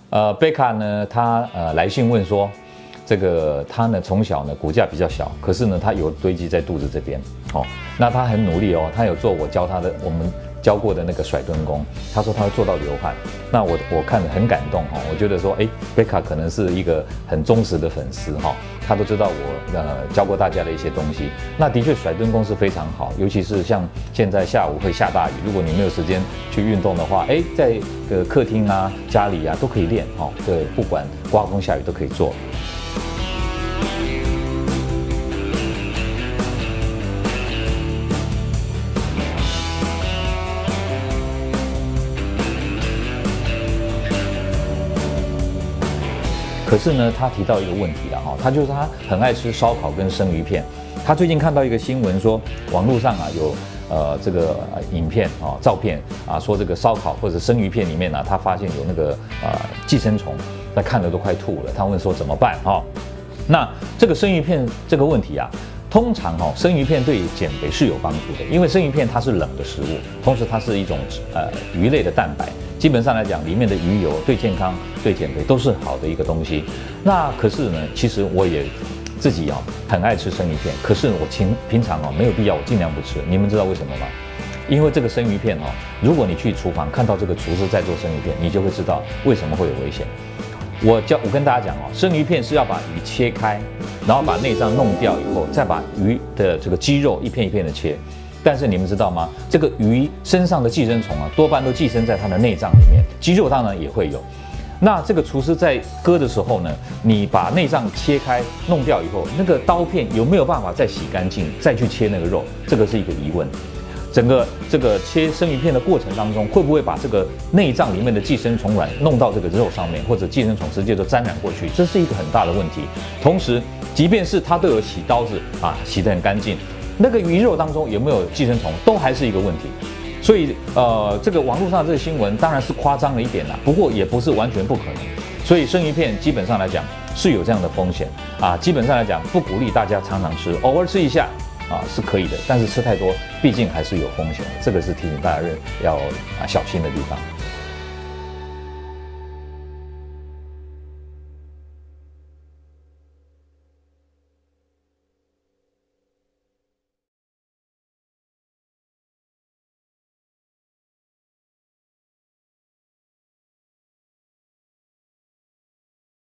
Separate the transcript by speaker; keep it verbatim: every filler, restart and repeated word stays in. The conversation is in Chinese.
Speaker 1: 呃，贝卡呢，他呃来信问说，这个他呢从小呢骨架比较小，可是呢他油堆积在肚子这边，哦，那他很努力哦，他有做我教他的我们教过的那个甩蹲功，他说他会做到流汗，那我我看了很感动哈、哦，我觉得说，哎，贝卡可能是一个很忠实的粉丝哈、哦，他都知道我呃教过大家的一些东西，那的确甩蹲功是非常好，尤其是像现在下午会下大雨，如果你没有时间去运动的话，哎，在个客厅啊、家里啊都可以练哦，对，不管刮风下雨都可以做。可是呢，他提到一个问题了哈，他就是他很爱吃烧烤跟生鱼片。他最近看到一个新闻说，网络上啊有呃这个影片啊、照片啊，说这个烧烤或者生鱼片里面呢、啊，他发现有那个呃寄生虫，他看了都快吐了。他问说怎么办哈？那这个生鱼片这个问题啊，通常哈、生鱼片对减肥是有帮助的，因为生鱼片它是冷的食物，同时它是一种呃鱼类的蛋白。基本上来讲，里面的鱼油对健康、对减肥都是好的一个东西。那可是呢，其实我也自己啊很爱吃生鱼片，可是我平平常啊没有必要，我尽量不吃。你们知道为什么吗？因为这个生鱼片哦，如果你去厨房看到这个厨师在做生鱼片，你就会知道为什么会有危险。我教我跟大家讲哦，生鱼片是要把鱼切开，然后把内脏弄掉以后，再把鱼的这个肌肉一片一片的切。但是你们知道吗？这个鱼身上的寄生虫啊，多半都寄生在它的内脏里面，肌肉当然也会有。那这个厨师在割的时候呢，你把内脏切开弄掉以后，那个刀片有没有办法再洗干净，再去切那个肉？这个是一个疑问。整个这个切生鱼片的过程当中，会不会把这个内脏里面的寄生虫卵弄到这个肉上面，或者寄生虫直接就沾染过去？这是一个很大的问题。同时，即便是它都有洗刀子啊，洗得很干净。那个鱼肉当中有没有寄生虫，都还是一个问题。所以，呃，这个网络上这个新闻当然是夸张了一点啦，不过也不是完全不可能。所以生鱼片基本上来讲是有这样的风险啊，基本上来讲不鼓励大家常常吃，偶尔吃一下啊是可以的，但是吃太多毕竟还是有风险的，这个是提醒大家要啊小心的地方。